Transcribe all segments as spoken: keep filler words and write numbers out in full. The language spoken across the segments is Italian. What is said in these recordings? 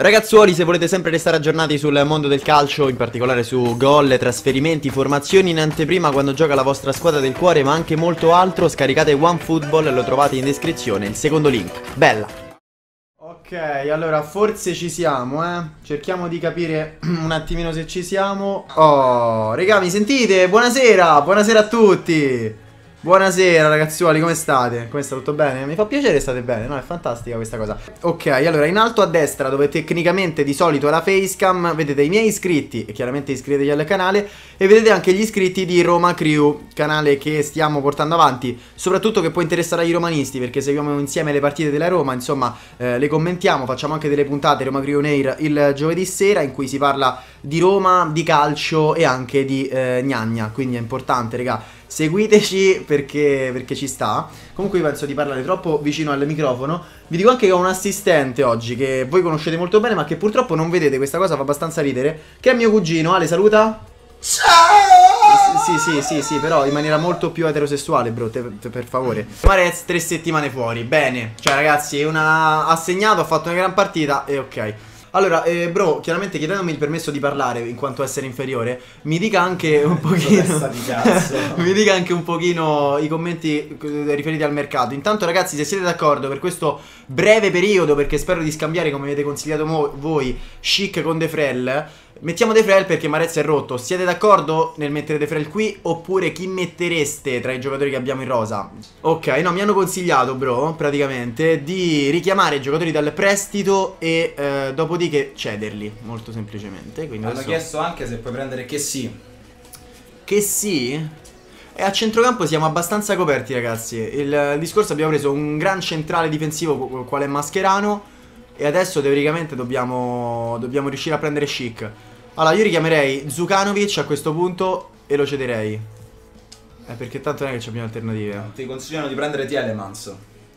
Ragazzuoli, se volete sempre restare aggiornati sul mondo del calcio, in particolare su gol, trasferimenti, formazioni in anteprima quando gioca la vostra squadra del cuore, ma anche molto altro, scaricate OneFootball, lo trovate in descrizione, il secondo link. Bella! Ok, allora forse ci siamo, eh. Cerchiamo di capire un attimino se ci siamo. Oh, regà, mi sentite? Buonasera, buonasera a tutti. Buonasera ragazzuoli, come state? Come sta? Tutto bene? Mi fa piacere state bene, no? È fantastica questa cosa. Ok, allora in alto a destra, dove tecnicamente di solito è la facecam, vedete i miei iscritti, e chiaramente iscrivetevi al canale, e vedete anche gli iscritti di Roma Crew, canale che stiamo portando avanti, soprattutto che può interessare ai romanisti, perché seguiamo insieme le partite della Roma, insomma, eh, le commentiamo, facciamo anche delle puntate Roma Crew On Air il giovedì sera, in cui si parla di Roma, di calcio e anche di eh, gnagna, quindi è importante, raga. Seguiteci perché, perché ci sta. Comunque io penso di parlare troppo vicino al microfono. Vi dico anche che ho un assistente oggi che voi conoscete molto bene, ma che purtroppo non vedete, questa cosa fa abbastanza ridere, che è mio cugino. Ale, saluta. Ciao! Sì, sì, sì, sì, però in maniera molto più eterosessuale, bro, te, te, per favore. Marez tre settimane fuori, bene. Cioè ragazzi, una... ha segnato, ha fatto una gran partita e ok. Allora, eh, bro, chiaramente chiedendomi il permesso di parlare in quanto essere inferiore, mi dica anche un pochino di cazzo. mi dica anche un pochino i commenti riferiti al mercato. Intanto ragazzi, se siete d'accordo per questo breve periodo, perché spero di scambiare, come avete consigliato voi, Schick con De Vrel, mettiamo De Vrel perché Marez è rotto. Siete d'accordo nel mettere De Vrel qui? Oppure chi mettereste tra i giocatori che abbiamo in rosa? Ok, no, mi hanno consigliato, bro, praticamente di richiamare i giocatori dal prestito e eh, dopodiché cederli, molto semplicemente. Quindi hanno adesso... chiesto anche se puoi prendere che sì. Che sì? E a centrocampo siamo abbastanza coperti, ragazzi. Il, il discorso, abbiamo preso un gran centrale difensivo quale è Mascherano, e adesso teoricamente dobbiamo, dobbiamo riuscire a prendere Schick. Allora io richiamerei Djukanovic a questo punto e lo cederei. Eh, perché tanto non è che abbiamo alternative. Ti consigliano di prendere Tielemans.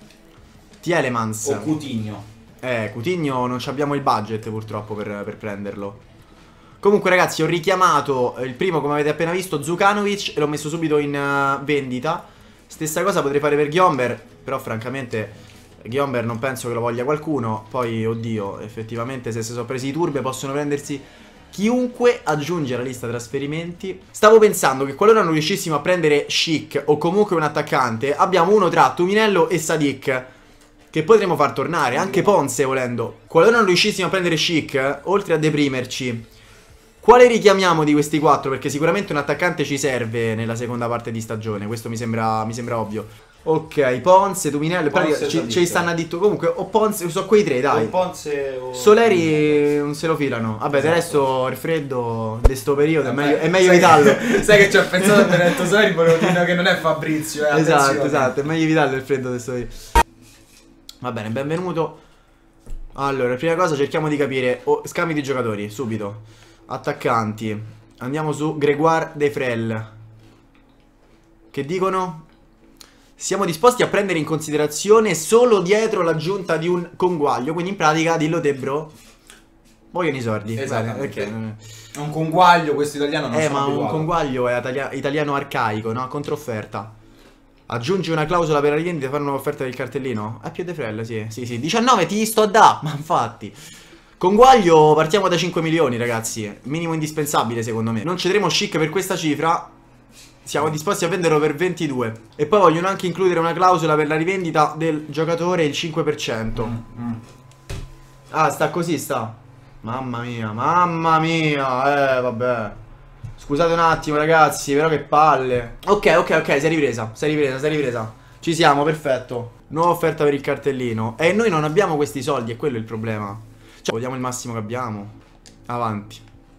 Tielemans o Coutinho. Eh, Coutinho non abbiamo il budget purtroppo per, per prenderlo. Comunque ragazzi, ho richiamato il primo, come avete appena visto, Djukanovic, e l'ho messo subito in uh, vendita. Stessa cosa potrei fare per Gyomber, però francamente Gyomber non penso che lo voglia qualcuno. Poi, oddio, effettivamente se si sono presi i turbe possono prendersi chiunque. Aggiunge alla lista trasferimenti. Stavo pensando che qualora non riuscissimo a prendere Schick o comunque un attaccante, abbiamo uno tra Tuminello e Sadik che potremmo far tornare, anche Ponce volendo. Qualora non riuscissimo a prendere Schick, oltre a deprimerci, quale richiamiamo di questi quattro? Perché sicuramente un attaccante ci serve nella seconda parte di stagione, questo mi sembra, mi sembra ovvio. Ok, Ponce, Tuminello, Ponce ci, ci stanno additto. Comunque, o Ponce, so quei tre, dai. O Ponce o... Soleri non se lo filano. Vabbè, esatto. Del resto il freddo di sto periodo Vabbè, è meglio, è meglio sai evitarlo. Che, sai che ci ho pensato a tenere detto Soleri, volevo dire che non è Fabrizio, eh, esatto, attenzione. esatto, è meglio evitarlo il freddo di sto periodo. Va bene, benvenuto. Allora, prima cosa cerchiamo di capire oh, scambi di giocatori, subito. Attaccanti. Andiamo su Grégoire De Vrel. Che dicono? Siamo disposti a prendere in considerazione solo dietro l'aggiunta di un conguaglio. Quindi in pratica dillo te, bro. Vogliono i sordi. Esatto, perché è un conguaglio, questo italiano non Eh sono ma abituato. Un conguaglio è italia italiano arcaico, no? Controfferta. Aggiungi una clausola per la rivendita e fare un'offerta del cartellino? È più De Vrel, sì, sì, sì. diciannove ti sto a da, ma infatti. Conguaglio partiamo da cinque milioni, ragazzi. Minimo indispensabile, secondo me. Non cederemo Schick per questa cifra. Siamo disposti a venderlo per ventidue. E poi vogliono anche includere una clausola per la rivendita del giocatore, il cinque per cento. mm, mm. Ah, sta così, sta. Mamma mia, mamma mia. Eh, vabbè. Scusate un attimo, ragazzi, però che palle. Ok, ok, ok, si è ripresa, si è ripresa, si è ripresa. Ci siamo, perfetto. Nuova offerta per il cartellino. E noi non abbiamo questi soldi, è quello il problema. Cioè, vogliamo il massimo che abbiamo. Avanti.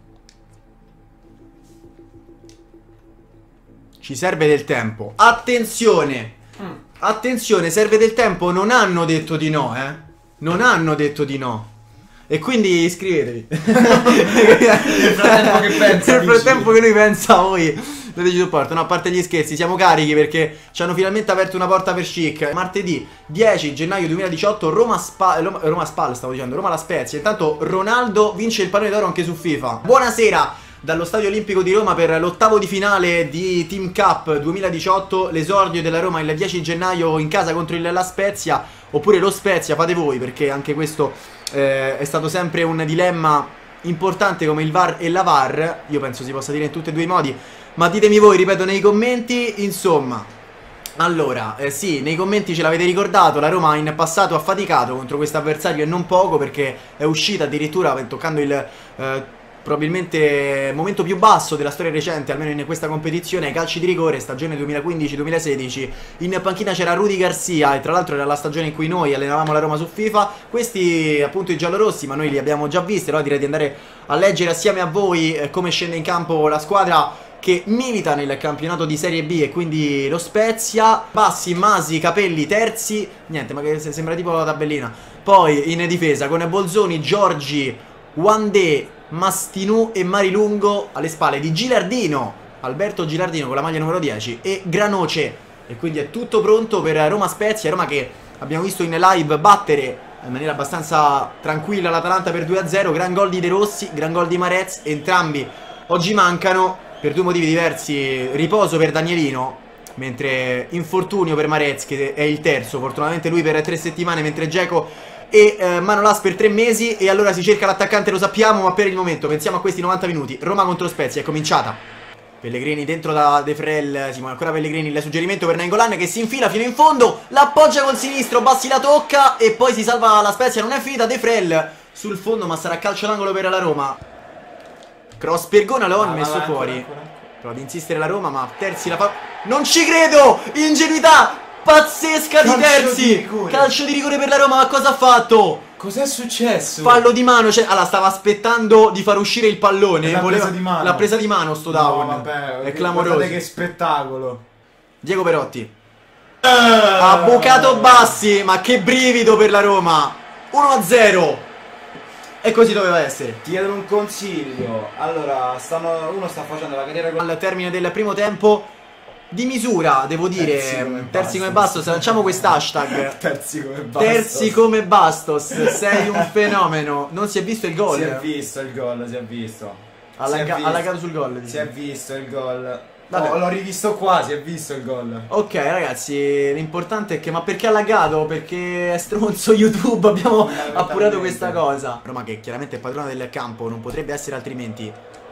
Ci serve del tempo. Attenzione. Mm. Attenzione, serve del tempo. Non hanno detto di no, eh. Non hanno detto di no. E quindi iscrivetevi. Nel frattempo che pensa, Nel frattempo che lui pensa a voi dateci supporto. No, a parte gli scherzi, siamo carichi perché ci hanno finalmente aperto una porta per Schick. Martedì dieci gennaio duemiladiciotto, Roma Spal, Roma Spal stavo dicendo, Roma La Spezia. Intanto Ronaldo vince il pallone d'oro anche su FIFA. Buonasera dallo Stadio Olimpico di Roma per l'ottavo di finale di Team Cup duemiladiciotto. L'esordio della Roma il dieci gennaio in casa contro il La Spezia. Oppure lo Spezia, fate voi, perché anche questo eh, è stato sempre un dilemma importante come il V A R e la V A R. Io penso si possa dire in tutti e due i modi, ma ditemi voi, ripeto, nei commenti. Insomma, allora, eh, sì, nei commenti ce l'avete ricordato, la Roma in passato ha faticato contro questo avversario e non poco, perché è uscita addirittura toccando il eh, probabilmente momento più basso della storia recente, almeno in questa competizione, ai calci di rigore, stagione duemilaquindici duemilasedici. In panchina c'era Rudy Garcia e tra l'altro era la stagione in cui noi allenavamo la Roma su FIFA. Questi appunto i giallorossi, ma noi li abbiamo già visti, allora direi di andare a leggere assieme a voi eh, come scende in campo la squadra che milita nel campionato di Serie B e quindi lo Spezia. Bassi, Masi, Capelli, terzi. Niente, ma che sembra tipo la tabellina. Poi in difesa con Bolzoni, Giorgi, Wandé, Mastinù e Marilungo. Alle spalle di Gilardino, Alberto Gilardino con la maglia numero dieci, e Granoce. E quindi è tutto pronto per Roma Spezia. Roma che abbiamo visto in live battere in maniera abbastanza tranquilla l'Atalanta per due a zero. Gran gol di De Rossi, gran gol di Marez. Entrambi oggi mancano per due motivi diversi. Riposo per Danielino, mentre infortunio per Marez, che è il terzo. Fortunatamente lui per tre settimane, mentre Dzeko e eh, Manolas per tre mesi. E allora si cerca l'attaccante, lo sappiamo, ma per il momento pensiamo a questi novanta minuti. Roma contro Spezia, è cominciata. Pellegrini dentro da De Frel, si muove ancora Pellegrini, il suggerimento per Nainggolan che si infila fino in fondo, l'appoggia col sinistro, Bassi la tocca e poi si salva la Spezia. Non è finita, De Frel sul fondo, ma sarà calcio d'angolo per la Roma. Cross per Gona, lo hanno ah, messo va, fuori ancora, ancora. Prova ad insistere la Roma, ma Terzi la fa. Non ci credo! Ingenuità pazzesca di Terzi! Di calcio di rigore per la Roma, ma cosa ha fatto? Cos'è successo? Fallo di mano, cioè, allora stava aspettando di far uscire il pallone. L'ha presa di mano. L'ha presa di mano sto down. No, vabbè, è clamoroso. Guardate che spettacolo. Diego Perotti uh. ha bucato Bassi, ma che brivido per la Roma. uno a zero. E così doveva essere. Ti chiedo un consiglio. Allora, stanno, uno sta facendo la carriera con... al termine del primo tempo. Di misura, devo dire. Terzi come, terzi come Bastos. Lanciamo quest'hashtag. Terzi come Bastos. Terzi come Bastos. Sei un fenomeno. Non si è visto il gol. Si è visto il gol, si è visto. Ha laggato sul gol. Si è visto il gol. Oh, l'ho rivisto qua, si è visto il gol. Ok ragazzi, l'importante è che... Ma perché ha laggato? Perché è stronzo YouTube. Abbiamo appurato questa cosa. Roma che chiaramente è padrona del campo, non potrebbe essere altrimenti.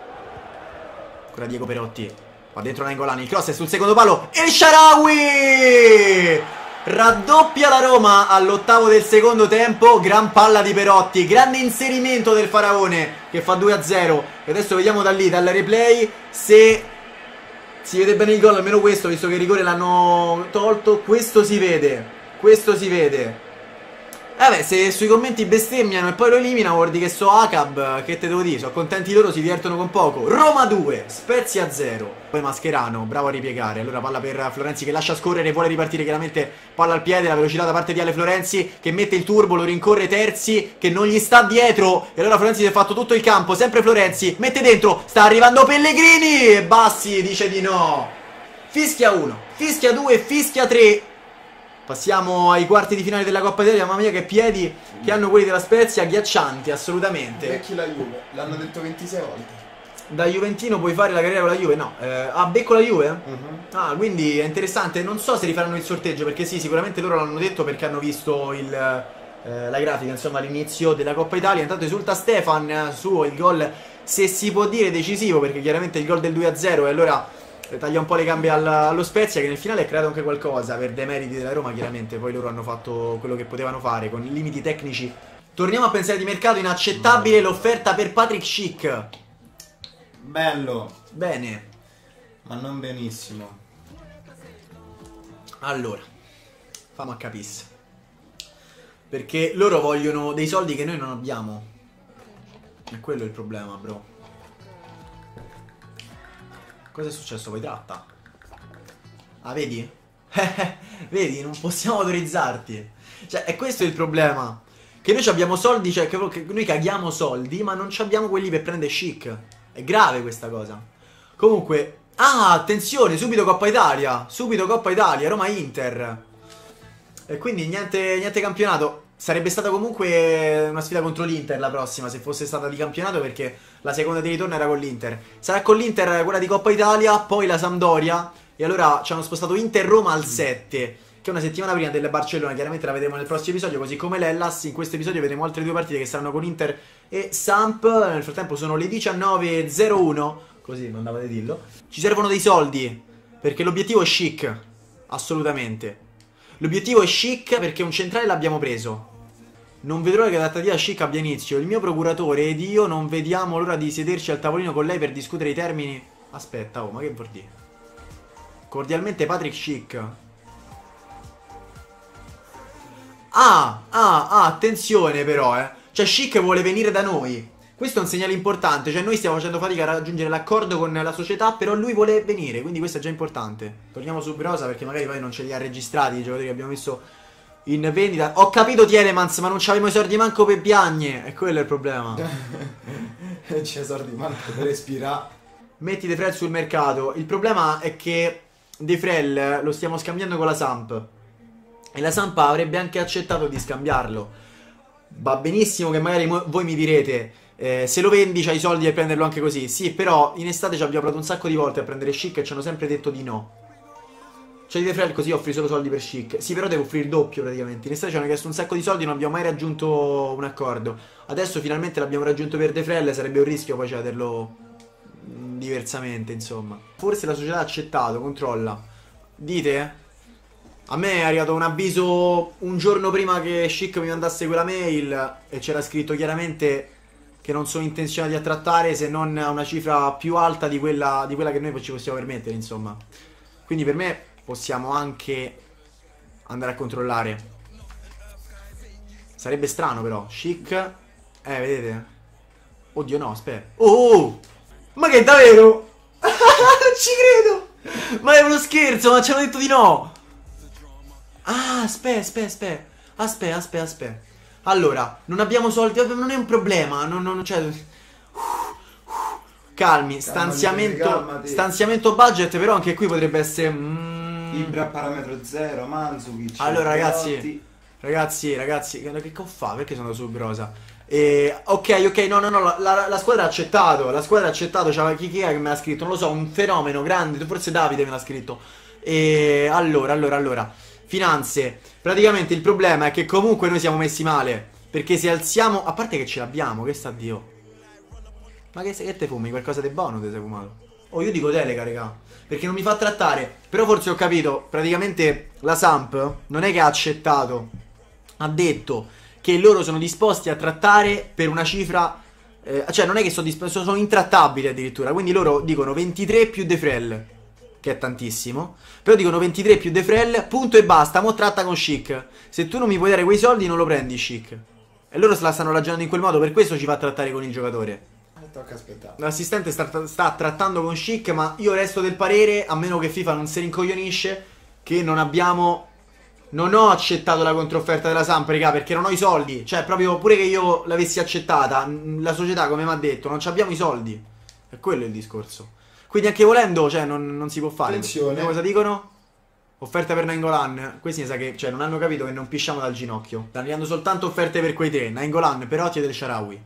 Ancora Diego Perotti. Va dentro Nainggolan, il cross è sul secondo palo. El Shaarawy raddoppia la Roma all'ottavo del secondo tempo. Gran palla di Perotti, grande inserimento del Faraone che fa due a zero. E adesso vediamo da lì, dal replay, se si vede bene il gol. Almeno questo, visto che il rigore l'hanno tolto. Questo si vede, questo si vede. Eh beh, se sui commenti bestemmiano e poi lo eliminano, vuol dire che so Acab, che te devo dire, sono contenti loro, si divertono con poco. Roma due, Spezia zero. Poi Mascherano, bravo a ripiegare. Allora palla per Florenzi che lascia scorrere, vuole ripartire chiaramente, palla al piede, la velocità da parte di Ale Florenzi che mette il turbo, lo rincorre Terzi che non gli sta dietro. E allora Florenzi si è fatto tutto il campo, sempre Florenzi, mette dentro, sta arrivando Pellegrini e Bassi dice di no. Fischia uno, fischia due, fischia tre. Passiamo ai quarti di finale della Coppa Italia. Mamma mia che piedi che hanno quelli della Spezia, agghiaccianti assolutamente. Becchi la Juve, l'hanno detto ventisei volte. Da Juventino puoi fare la carriera con la Juve? No, eh, ah, becco la Juve? Uh-huh. Ah, quindi è interessante. Non so se rifaranno il sorteggio, perché sì, sicuramente loro l'hanno detto perché hanno visto il, eh, la grafica, insomma, all'inizio della Coppa Italia. Intanto esulta Stefan su il gol, se si può dire decisivo, perché chiaramente il gol del due a zero e allora taglia un po' le gambe al, allo Spezia, che nel finale ha creato anche qualcosa per demeriti della Roma. Chiaramente poi loro hanno fatto quello che potevano fare con limiti tecnici. Torniamo a pensare di mercato. Inaccettabile l'offerta per Patrick Schick. Bello. Bene, ma non benissimo. Allora, fammi a capire, perché loro vogliono dei soldi che noi non abbiamo. E quello è il problema, bro. Cosa è successo? Poi tratta? Ah, vedi? Vedi, non possiamo autorizzarti. Cioè, è questo il problema. Che noi abbiamo soldi, cioè che noi caghiamo soldi, ma non abbiamo quelli per prendere Schick. È grave questa cosa. Comunque, ah, attenzione, subito Coppa Italia. Subito Coppa Italia, Roma-Inter. E quindi niente, niente campionato. Sarebbe stata comunque una sfida contro l'Inter la prossima, se fosse stata di campionato, perché la seconda di ritorno era con l'Inter. Sarà con l'Inter quella di Coppa Italia, poi la Sampdoria. E allora ci hanno spostato Inter-Roma al sette. che una settimana prima del Barcellona, chiaramente la vedremo nel prossimo episodio, così come l'Hellas. In questo episodio vedremo altre due partite che saranno con Inter e Samp. Nel frattempo sono le diciannove e zero uno, così non andava di dirlo. Ci servono dei soldi, perché l'obiettivo è chic, assolutamente. L'obiettivo è chic perché un centrale l'abbiamo preso. Non vedo l'ora che la trattativa chic abbia inizio. Il mio procuratore ed io non vediamo l'ora di sederci al tavolino con lei per discutere i termini. Aspetta, oh, ma che vuol dire? Cordialmente Patrick Schick. Ah, ah, ah, attenzione però, eh. Cioè Schick vuole venire da noi. Questo è un segnale importante. Cioè noi stiamo facendo fatica a raggiungere l'accordo con la società, però lui vuole venire, quindi questo è già importante. Torniamo su Brosa perché magari poi non ce li ha registrati i giocatori che abbiamo messo in vendita. Ho capito Tielemans, ma non c'avevamo i soldi manco per Biagne. E quello è il problema. C'è soldi manco per respirare. Metti De Frel sul mercato. Il problema è che De Frel lo stiamo scambiando con la Samp, e la Samp avrebbe anche accettato di scambiarlo. Va benissimo che magari voi mi direte, eh, se lo vendi c'hai i soldi per prenderlo anche così. Sì, però in estate ci abbiamo provato un sacco di volte a prendere Schick e ci hanno sempre detto di no. Cioè di De Frel così offri solo soldi per Schick. Sì, però devo offrire il doppio praticamente. In estate ci hanno chiesto un sacco di soldi e non abbiamo mai raggiunto un accordo. Adesso finalmente l'abbiamo raggiunto per De Frel. Sarebbe un rischio poi cederlo diversamente, insomma. Forse la società ha accettato, controlla. Dite? A me è arrivato un avviso un giorno prima che Schick mi mandasse quella mail e c'era scritto chiaramente che non sono intenzionati a trattare se non a una cifra più alta di quella, di quella che noi ci possiamo permettere, insomma. Quindi per me possiamo anche andare a controllare. Sarebbe strano però. Schick. Eh, vedete? Oddio no, aspetta. Oh! Ma che davvero? Non ci credo! Ma è uno scherzo, ma ci hanno detto di no! Ah, aspetta, aspetta, aspetta. Aspetta, aspetta, aspetta. Allora, non abbiamo soldi, non è un problema. Non, non, cioè... Calmi, stanziamento, calmati. stanziamento budget, però anche qui potrebbe essere... Mm... Ibra a parametro zero, Mandzukic. Allora ragazzi, ragazzi, ragazzi, che, che ho fatto? Perché sono andato su Brosa? Eh, ok, ok, no, no, no, la, la, la squadra ha accettato, la squadra ha accettato, c'era chi, chi è che me l'ha scritto? Non lo so, un fenomeno grande, forse Davide me l'ha scritto. E allora, allora, allora, finanze, praticamente il problema è che comunque noi siamo messi male, perché se alziamo, a parte che ce l'abbiamo, che sta Dio. Ma che, che te fumi? Qualcosa di buono te sei fumato? Oh, io dico delega, raga, perché non mi fa trattare. Però forse ho capito, praticamente la Samp non è che ha accettato, ha detto che loro sono disposti a trattare per una cifra, eh, cioè non è che sono disposti, sono intrattabili addirittura. Quindi loro dicono ventitré più De Frel, che è tantissimo, però dicono ventitré più De Frel, punto e basta. Mo tratta con Schick. Se tu non mi puoi dare quei soldi non lo prendi Schick. E loro se la stanno ragionando in quel modo, per questo ci fa trattare con il giocatore. Tocca aspettare. L'assistente sta, sta trattando con Schick, ma io resto del parere, a meno che FIFA non si rincoglionisce, che non abbiamo... Non ho accettato la controfferta della Samp, raga, perché non ho i soldi. Cioè, proprio pure che io l'avessi accettata, la società, come mi ha detto, non abbiamo i soldi. È quello il discorso. Quindi anche volendo, cioè, non, non si può fare. Attenzione. Cosa dicono? Offerta per Nainggolan. Questi mi sa che, cioè, non hanno capito che non pisciamo dal ginocchio. Stanno arrivando soltanto offerte per quei tre. Nainggolan, Perotti e Del Shaarawy.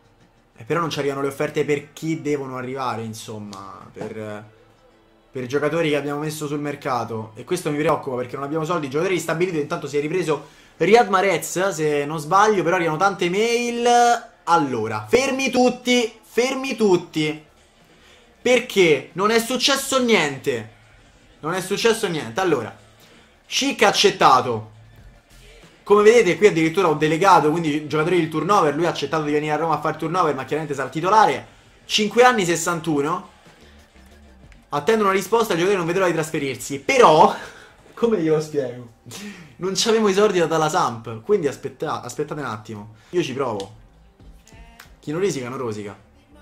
E però non ci arrivano le offerte per chi devono arrivare, insomma, per, per i giocatori che abbiamo messo sul mercato. E questo mi preoccupa perché non abbiamo soldi. I giocatori stabiliti, intanto si è ripreso Riyad Mahrez, se non sbaglio, però arrivano tante mail. Allora, fermi tutti, fermi tutti. Perché non è successo niente. Non è successo niente. Allora, Schick ha accettato. Come vedete qui addirittura ho delegato, quindi giocatori del turnover. Lui ha accettato di venire a Roma a fare turnover, ma chiaramente sarà titolare. cinque anni, sessantuno. Attendo una risposta, il giocatore non vedrà di trasferirsi. Però, come glielo spiego? Non c'avevo i soldi da dalla Samp. Quindi aspetta, aspettate un attimo. Io ci provo. Chi non risica non rosica.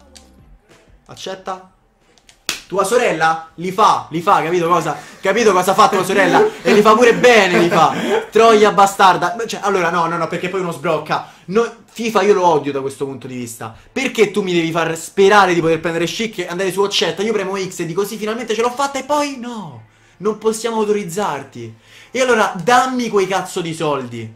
Accetta. Tua sorella li fa, li fa, capito cosa? Capito cosa ha fatto tua sorella? E li fa pure bene, li fa. Troia bastarda. Cioè, allora no, no, no, perché poi uno sbrocca. No, FIFA io lo odio da questo punto di vista. Perché tu mi devi far sperare di poter prendere Schick e andare su accetta? Io premo X e dico sì, finalmente ce l'ho fatta e poi no. Non possiamo autorizzarti. E allora dammi quei cazzo di soldi.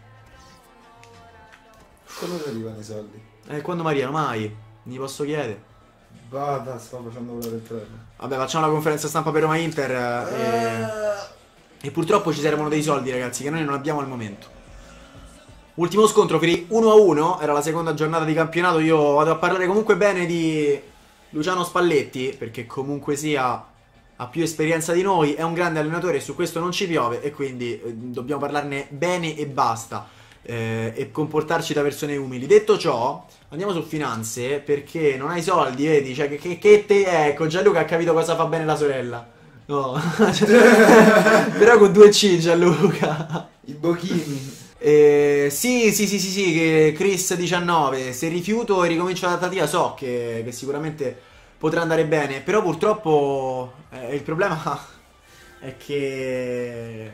Quando arrivano i soldi? Eh, quando Maria, mai. Mi posso chiedere. Vada, sto facendo volare il treno. Vabbè, facciamo la conferenza stampa per Roma Inter. E... E purtroppo ci servono dei soldi, ragazzi, che noi non abbiamo al momento. Ultimo scontro per i uno a uno. Era la seconda giornata di campionato. Io vado a parlare comunque bene di Luciano Spalletti, perché comunque sia ha più esperienza di noi, è un grande allenatore e su questo non ci piove. E quindi eh, dobbiamo parlarne bene e basta, eh, e comportarci da persone umili. Detto ciò, andiamo su finanze, perché non hai soldi, vedi? Cioè, che, che, che te... Ecco, Gianluca ha capito cosa fa bene la sorella. No. Però con due C, Gianluca. I bocchini. Eh, sì, sì, sì, sì, sì, che Chris diciannove, se rifiuto e ricomincio la trattativa so che, che sicuramente potrà andare bene, però purtroppo eh, il problema è che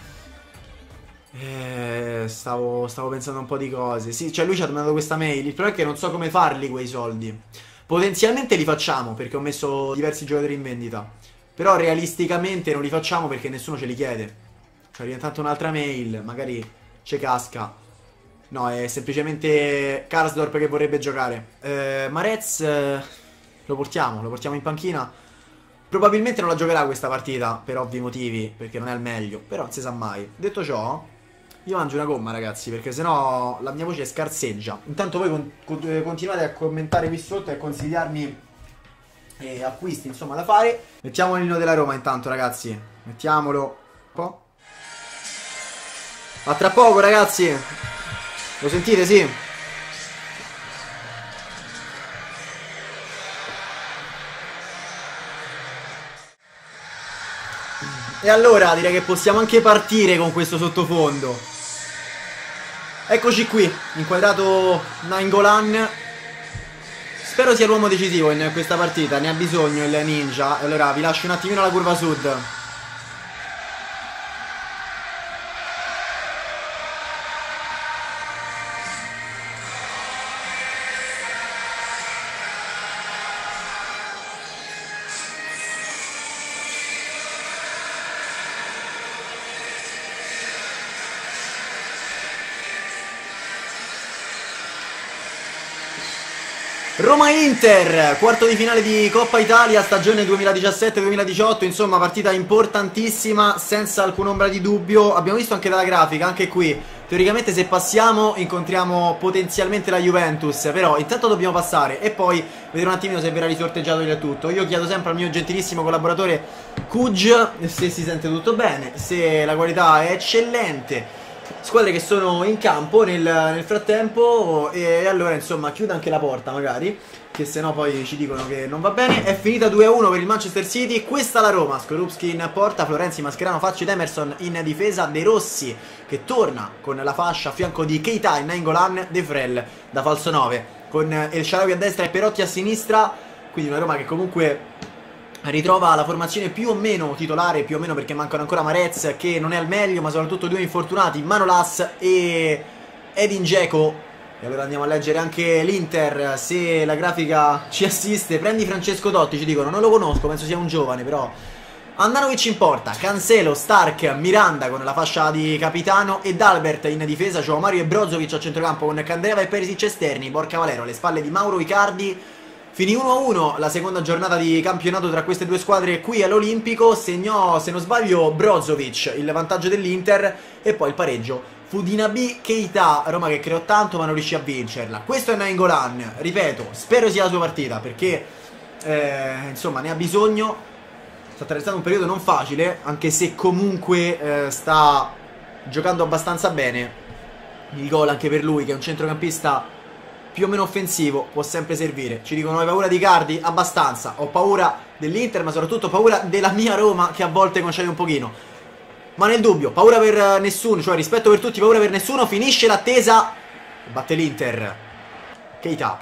eh, stavo, stavo pensando un po' di cose. Sì, cioè lui ci ha mandato questa mail, il problema è che non so come farli quei soldi. Potenzialmente li facciamo perché ho messo diversi giocatori in vendita, però realisticamente non li facciamo perché nessuno ce li chiede. Cioè è diventata un'altra mail, magari ci casca. No, è semplicemente Karsdorp che vorrebbe giocare. eh, Marez eh, lo portiamo, lo portiamo in panchina. Probabilmente non la giocherà questa partita per ovvi motivi, perché non è al meglio, però non si sa mai. Detto ciò, io mangio una gomma, ragazzi, perché sennò la mia voce scarseggia. Intanto voi con con continuate a commentare qui sotto e a consigliarmi eh, acquisti, insomma, da fare. Mettiamo l'inno della Roma intanto, ragazzi. Mettiamolo un po'. A tra poco, ragazzi. Lo sentite, sì? E allora direi che possiamo anche partire con questo sottofondo. Eccoci qui, inquadrato Nainggolan. Spero sia l'uomo decisivo in questa partita, ne ha bisogno il ninja. Allora vi lascio un attimino la curva sud. Roma-Inter, quarto di finale di Coppa Italia, stagione duemiladiciassette duemiladiciotto, insomma partita importantissima, senza alcun'ombra di dubbio. Abbiamo visto anche dalla grafica, anche qui, teoricamente se passiamo incontriamo potenzialmente la Juventus, però intanto dobbiamo passare e poi vedere un attimino se verrà risorteggiato il tutto. Io chiedo sempre al mio gentilissimo collaboratore Kuj se si sente tutto bene, se la qualità è eccellente. Squadre che sono in campo nel, nel frattempo, e allora insomma chiuda anche la porta magari, che sennò poi ci dicono che non va bene. È finita due a uno per il Manchester City. Questa la Roma, Skorupski in porta, Florenzi, Mascherano, Facci ed Emerson in difesa, De Rossi che torna con la fascia a fianco di Keita e Nainggolan, De Vrel da falso nove con El Shaarawy a destra e Perotti a sinistra. Quindi una Roma che comunque ritrova la formazione più o meno titolare, più o meno perché mancano ancora Marez che non è al meglio, ma soprattutto due infortunati, Manolas e Edin Dzeko. E allora andiamo a leggere anche l'Inter, se la grafica ci assiste. Prendi Francesco Totti, ci dicono, non lo conosco, penso sia un giovane però. Andanovic in porta, Cancelo, Stark, Miranda con la fascia di capitano ed Albert in difesa, Joao Mario e Brozovic a centrocampo con Candreva e Perisic esterni, Borca Valero alle spalle di Mauro Icardi. Finì uno a uno la seconda giornata di campionato tra queste due squadre qui all'Olimpico. Segnò, se non sbaglio, Brozovic il vantaggio dell'Inter e poi il pareggio fu di Naby Keita. Roma che creò tanto ma non riuscì a vincerla. Questo è Nainggolan, ripeto, spero sia la sua partita perché eh, insomma ne ha bisogno. Sta attraversando un periodo non facile, anche se comunque eh, sta giocando abbastanza bene. Il gol anche per lui, che è un centrocampista più o meno offensivo, può sempre servire. Ci dicono: hai paura di Icardi? Abbastanza. Ho paura dell'Inter, ma soprattutto paura della mia Roma, che a volte concede un pochino. Ma nel dubbio, paura per nessuno, cioè rispetto per tutti, paura per nessuno. Finisce l'attesa, batte l'Inter. Keita,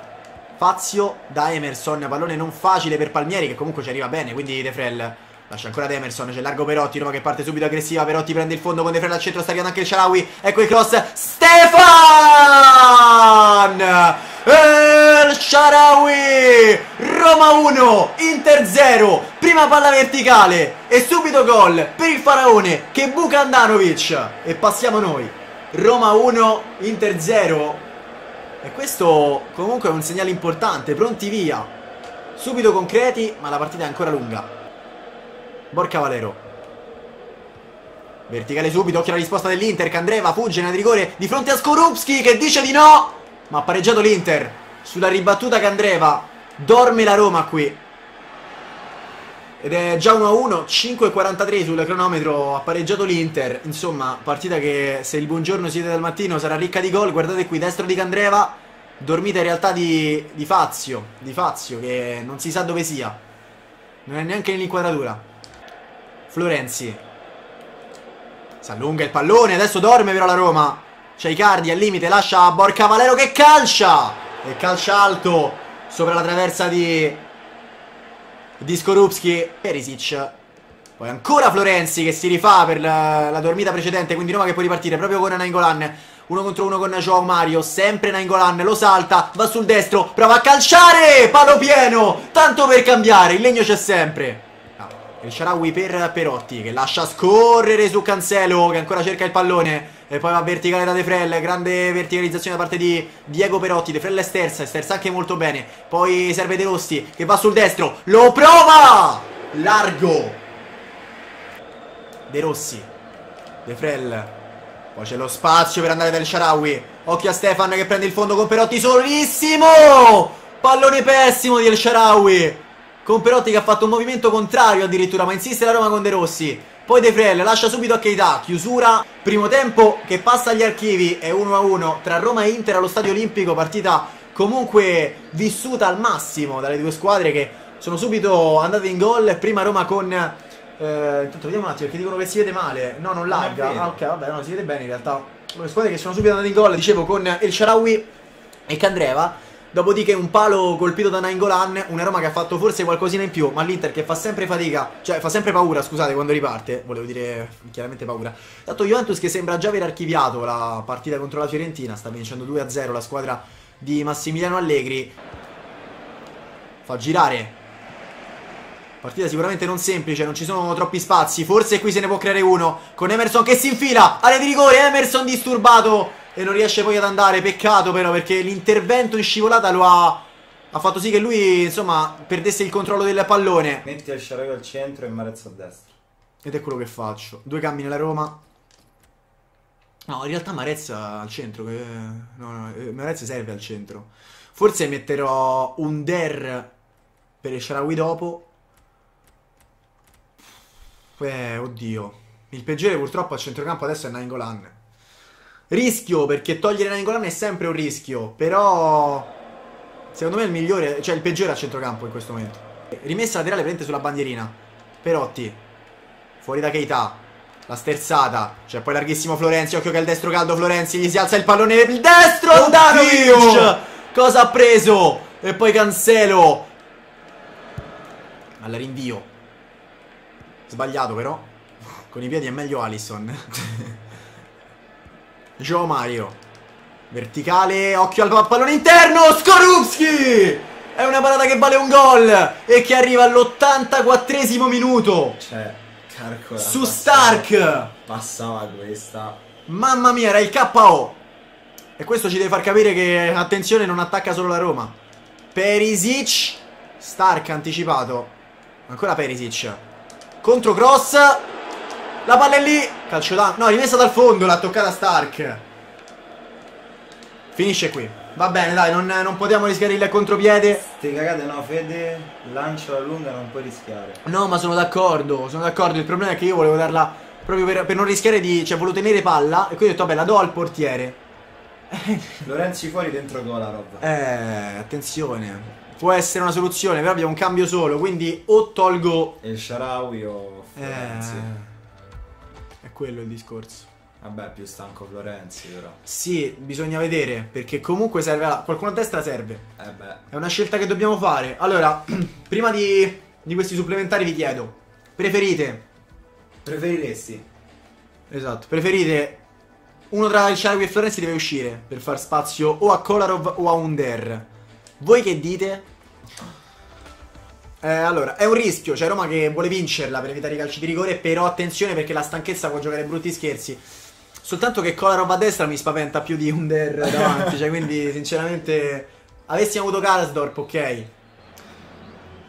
Fazio da Emerson, pallone non facile per Palmieri, che comunque ci arriva bene, quindi De Vrel lascia ancora ad Emerson, c'è largo Perotti, Roma che parte subito aggressiva, Perotti prende il fondo con De Vrel al centro, sta arrivando anche il Shaarawy, ecco il cross, Stefan! El Shaarawy! Roma uno, Inter zero, prima palla verticale e subito gol per il faraone che buca Andanovic e passiamo noi. Roma uno, Inter zero, e questo comunque è un segnale importante, pronti via, subito concreti, ma la partita è ancora lunga. Borca Valero, Verticale subito, occhio alla risposta dell'Inter. Candreva fugge nel rigore di fronte a Skorupski che dice di no, ma ha pareggiato l'Inter. Sulla ribattuta Candreva dorme la Roma qui. Ed è già uno a uno, cinque e quarantatré sul cronometro, ha pareggiato l'Inter. Insomma, partita che se il buongiorno siete dal mattino sarà ricca di gol. Guardate qui, destro di Candreva, dormita in realtà di, di Fazio, di Fazio che non si sa dove sia. Non è neanche nell'inquadratura. Florenzi si allunga il pallone, adesso dorme però la Roma. C'è Icardi al limite, lascia a Borca Valero che calcia. E calcia alto sopra la traversa di... di Skorupski. Perisic. Poi ancora Florenzi che si rifà per la, la dormita precedente. Quindi Roma che può ripartire proprio con Nainggolan. Uno contro uno con Joao Mario. Sempre Nainggolan, lo salta, va sul destro, prova a calciare, palo pieno, tanto per cambiare, il legno c'è sempre. No, il Shaarawy per Perotti che lascia scorrere su Cancelo che ancora cerca il pallone. E poi va verticale da De Frel. Grande verticalizzazione da parte di Diego Perotti. De Frel sterza, sterza anche molto bene. Poi serve De Rossi che va sul destro, lo prova! Largo De Rossi, De Frel. Poi c'è lo spazio per andare dal Shaarawy. Occhio a Stefan che prende il fondo con Perotti solissimo. Pallone pessimo di El Shaarawy, con Perotti che ha fatto un movimento contrario addirittura, ma insiste la Roma con De Rossi. Poi De Frel lascia subito a Keita. Chiusura, primo tempo che passa agli archivi. È uno a uno tra Roma e Inter allo Stadio Olimpico. Partita comunque vissuta al massimo dalle due squadre che sono subito andate in gol. Prima Roma con... Eh, intanto vediamo un attimo perché dicono che si vede male. No, non lagga. Ah, ok, vabbè, no, si vede bene in realtà. Le squadre che sono subito andate in gol, dicevo, con El Shaarawy e Candreva. Dopodiché un palo colpito da Nainggolan. Una Roma che ha fatto forse qualcosina in più, ma l'Inter che fa sempre fatica, cioè fa sempre paura, scusate, quando riparte. Volevo dire chiaramente paura. Tanto Juventus che sembra già aver archiviato la partita contro la Fiorentina. Sta vincendo due a zero la squadra di Massimiliano Allegri. Fa girare. Partita sicuramente non semplice, non ci sono troppi spazi. Forse qui se ne può creare uno, con Emerson che si infila, area di rigore, Emerson disturbato e non riesce poi ad andare. Peccato però, perché l'intervento in scivolata lo ha, ha fatto sì che lui, insomma, perdesse il controllo del pallone. Metti El Shaarawy al centro e Marez a destra. Ed è quello che faccio. Due cambi nella Roma. No, in realtà Marez al centro che... No, no, Marez serve al centro. Forse metterò un Der per El Shaarawy dopo. Eh, oddio. Il peggiore purtroppo a centrocampo adesso è Nainggolan. Rischio, perché togliere Nainggolan è sempre un rischio. Però secondo me il migliore, cioè il peggiore a centrocampo in questo momento. Rimessa laterale prende sulla bandierina. Perotti fuori da Keita. La sterzata. C'è poi larghissimo Florenzi. Occhio che è il destro caldo Florenzi. Gli si alza il pallone. Il destro Andanovic. Cosa ha preso? E poi Cancelo al rinvio. Sbagliato però. Con i piedi è meglio Alisson. Joao Mario. Verticale. Occhio al pallone interno. Skorupski. È una parata che vale un gol. E che arriva all'ottantaquattresimo minuto. Cioè, calcola. Su Stark. Passava questa. Mamma mia, era il K O. E questo ci deve far capire che, attenzione, non attacca solo la Roma. Perisic. Stark anticipato. Ancora Perisic. Contro cross. La palla è lì. Calcio da... No, rimessa dal fondo. L'ha toccata Stark. Finisce qui. Va bene, dai, non, non potevamo rischiare il contropiede. Ste cagate, no, Fede. Lancia la lunga, non puoi rischiare. No, ma sono d'accordo. Sono d'accordo. Il problema è che io volevo darla proprio per, per non rischiare di... Cioè, volevo tenere palla. E quindi ho detto, vabbè, la do al portiere. Lorenzi fuori, dentro Kolarov. Eh, attenzione. Può essere una soluzione, però abbiamo un cambio solo, quindi o tolgo El Shaarawy o Florenzi. Eh, è quello il discorso. Vabbè, più stanco Florenzi però. Sì, bisogna vedere, perché comunque serve a... Qualcuno a destra serve. Eh beh. È una scelta che dobbiamo fare. Allora, prima di, di questi supplementari vi chiedo, preferite... Preferiresti? Esatto, preferite... Uno tra il Shaarawy e Florenzi deve uscire per far spazio o a Kolarov o a Under. Voi che dite? Eh, allora, è un rischio. C'è Roma che vuole vincerla per evitare i calci di rigore. Però attenzione, perché la stanchezza può giocare brutti scherzi. Soltanto che Kolarov a destra mi spaventa più di Under davanti. Cioè, quindi sinceramente, avessimo avuto Karsdorp, ok.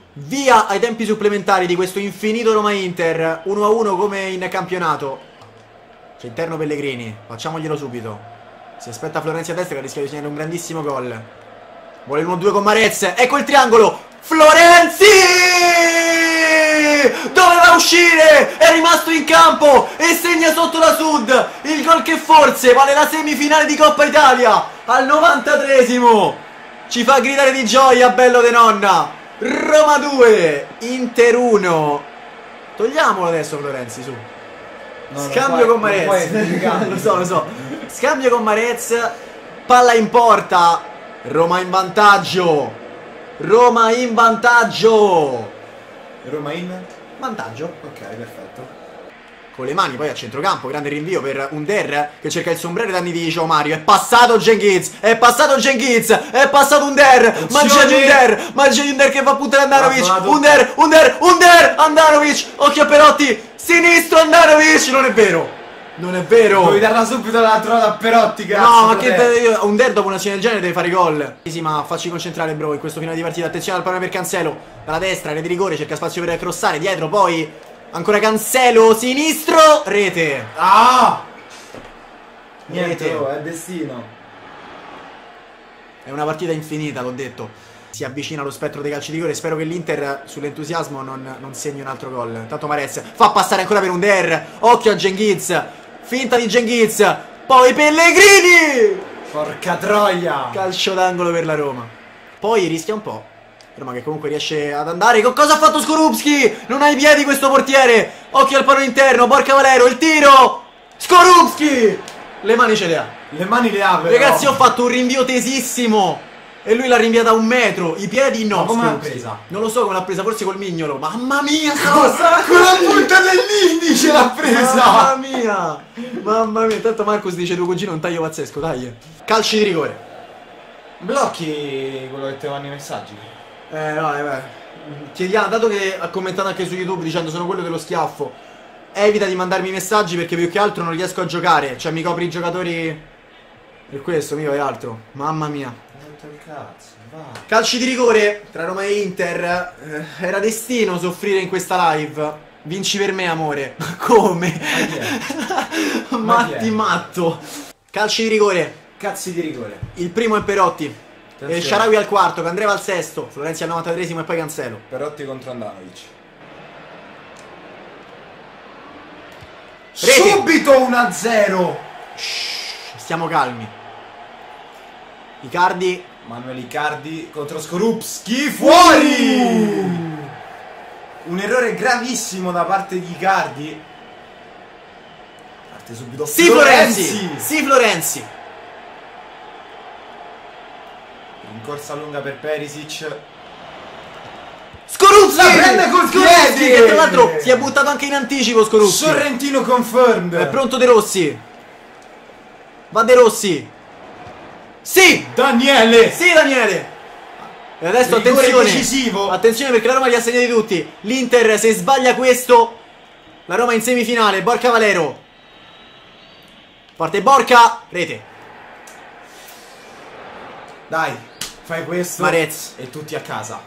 Via ai tempi supplementari di questo infinito Roma-Inter. uno a uno come in campionato. C'è interno Pellegrini, facciamoglielo subito. Si aspetta Florenzi a destra che rischia di segnare un grandissimo gol. Vuole l'uno due con Marez. Ecco il triangolo. Florenzi! Doveva uscire, è rimasto in campo e segna sotto la Sud il gol che forse vale la semifinale di Coppa Italia al novantatreesimo. Ci fa gridare di gioia, bello de nonna. Roma due, Inter uno. Togliamolo adesso Florenzi, su. No, Scambio puoi, con Marez. Lo so, lo so. Scambio con Marez. Palla in porta. Roma in vantaggio. Roma in vantaggio. Roma in? Vantaggio. Ok, perfetto. Con le mani poi a centrocampo. Grande rinvio per Under che cerca il sombrero ai danni di João Mario. È passato Cengiz. È passato Cengiz. È passato Under. Mangia di Under. Mangia di Under che va a puntare Andanovic. Under. Under. Under. Andanovic. Occhio a Perotti. Sinistro Andanovic. Non è vero. Non è vero. Devi darla subito la trovata a Perotti, grazie. No, ma che te, Under dopo una del genere deve fare gol. Sì, ma facci concentrare, bro, in questo finale di partita. Attenzione al pallone per Cancelo. Dalla destra, rete di rigore, cerca spazio per crossare. Dietro, poi ancora Cancelo, sinistro, rete. Ah! Niente, Niente, oh, è destino. è una partita infinita, l'ho detto. Si avvicina allo spettro dei calci di rigore. Spero che l'Inter sull'entusiasmo non, non segni un altro gol. Tanto Marez fa passare ancora per Under. Occhio a Cengiz. Finta di Cengiz. Poi Pellegrini. Porca troia. Calcio d'angolo per la Roma. Poi rischia un po'. Roma che comunque riesce ad andare. Con cosa ha fatto Skorupski? Non ha i piedi questo portiere. Occhio al pallone interno. Borca Valero, il tiro. Skorupski. Le mani ce le ha. Le mani le ha, però. Ragazzi, ho fatto un rinvio tesissimo e lui l'ha rinviata a un metro. I piedi no. Ma come l'ha Skorupski. presa? Non lo so come l'ha presa, forse col mignolo. Mamma mia, Cosa? Con la punta dell'indice l'ha presa. Mamma mia. Mamma mia. Tanto Marcus dice tuo cugino un taglio pazzesco, dai. Calci di rigore. Blocchi quello che ti vanno i messaggi. Eh, vai, vai. Chiediamo, dato che ha commentato anche su YouTube dicendo sono quello dello schiaffo, evita di mandarmi messaggi perché più che altro non riesco a giocare. Cioè mi copri i giocatori. Per questo, mio e altro. Mamma mia. Cazzo, va. Calci di rigore tra Roma e Inter. Eh, era destino soffrire in questa live. Vinci per me, amore. Come? Ma Matti matto. Calci di rigore. Cazzi di rigore. Il primo è Perotti. E Attenzione. Sharawi al quarto, Candreva al sesto, Florenzi al novantatreesimo e poi Cancelo. Perotti contro Andanovic. Rete. Subito uno a zero. Stiamo calmi. Icardi. Manuel Icardi contro Skorupski. Fuori! Un errore gravissimo da parte di Icardi. Parte subito Sì Florenzi. Sì Florenzi. In corsa lunga per Perisic. Skorupski! La prende col Skorupski, piede! che tra l'altro si è buttato anche in anticipo Skorupski. Sorrentino confirmed. È pronto De Rossi. Va De Rossi. Sì! Daniele. Sì Daniele. E adesso Rigore attenzione. decisivo. Attenzione perché la Roma li ha segnati tutti. L'Inter se sbaglia questo, la Roma in semifinale. Borca Valero. Parte Borca. Rete. Dai, fai questo. Marez. E tutti a casa.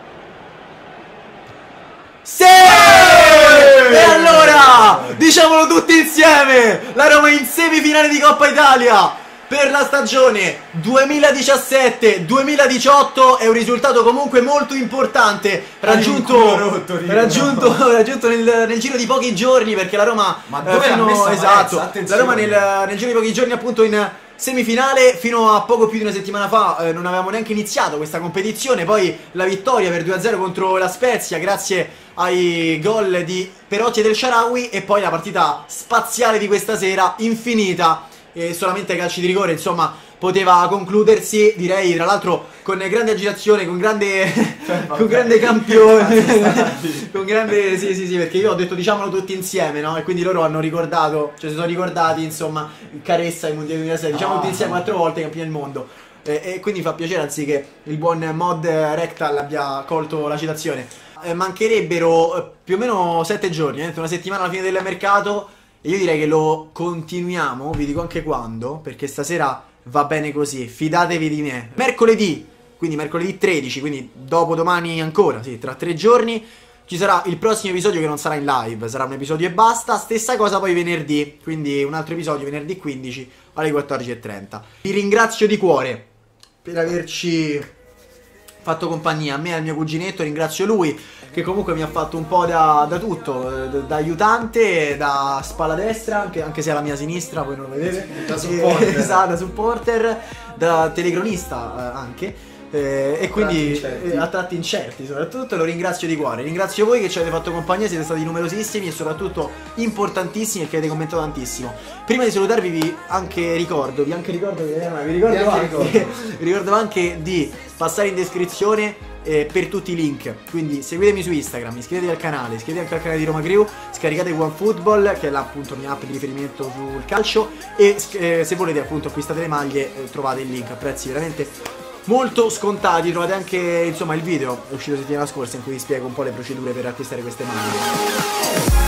Sì! E allora, diciamolo tutti insieme, la Roma in semifinale di Coppa Italia per la stagione duemiladiciassette duemiladiciotto. È un risultato comunque molto importante, raggiunto, rotto, raggiunto, raggiunto nel, nel giro di pochi giorni, perché la Roma Ma dove l'ha messa Marez? esatto, la Attenzione. Roma nel, nel giro di pochi giorni appunto in semifinale. Fino a poco più di una settimana fa eh, non avevamo neanche iniziato questa competizione. Poi la vittoria per due a zero contro la Spezia grazie ai gol di Perotti e del Sharawi. E poi la partita spaziale di questa sera, infinita e solamente ai calci di rigore, insomma, poteva concludersi, direi, tra l'altro con grande agitazione, con grande con grande campione, con grande, sì sì sì, perché io ho detto diciamolo tutti insieme, no? E quindi loro hanno ricordato, cioè si sono ricordati, insomma, Caressa ai mondiali duemilasei, diciamo Ah. tutti insieme quattro volte campioni del mondo. E, e quindi fa piacere, anzi, che il buon Mod Rectal abbia colto la citazione. Eh, mancherebbero eh, più o meno sette giorni, eh, una settimana alla fine del mercato. E io direi che lo continuiamo, vi dico anche quando, perché stasera va bene così, fidatevi di me. Mercoledì, quindi mercoledì tredici, quindi dopo domani ancora, sì, tra tre giorni, Ci sarà il prossimo episodio che non sarà in live, sarà un episodio e basta. Stessa cosa poi venerdì, quindi un altro episodio venerdì quindici alle quattordici e trenta. Vi ringrazio di cuore per averci fatto compagnia, a me e al mio cuginetto. Ringrazio lui che comunque mi ha fatto un po' da, da tutto, da, da aiutante, da spalla destra, anche, anche se è alla mia sinistra, voi non lo vedete, da supporter, esatto, da supporter, da telecronista eh, anche. Eh, e quindi eh, a tratti incerti soprattutto. Lo ringrazio di cuore. Ringrazio voi che ci avete fatto compagnia, siete stati numerosissimi e soprattutto importantissimi e che avete commentato tantissimo. Prima di salutarvi vi anche ricordo Vi anche ricordo Vi ricordo, anche, anche, ricordo. vi ricordo anche di passare in descrizione eh, per tutti i link. Quindi seguitemi su Instagram, iscrivetevi al canale, iscrivetevi anche al canale di Roma Crew, scaricate OneFootball che è la, appunto mia app di riferimento sul calcio. E eh, se volete appunto acquistate le maglie, eh, trovate il link a prezzi veramente molto scontati. Trovate anche insomma il video, è uscito settimana scorsa, in cui vi spiego un po' le procedure per acquistare queste maglie.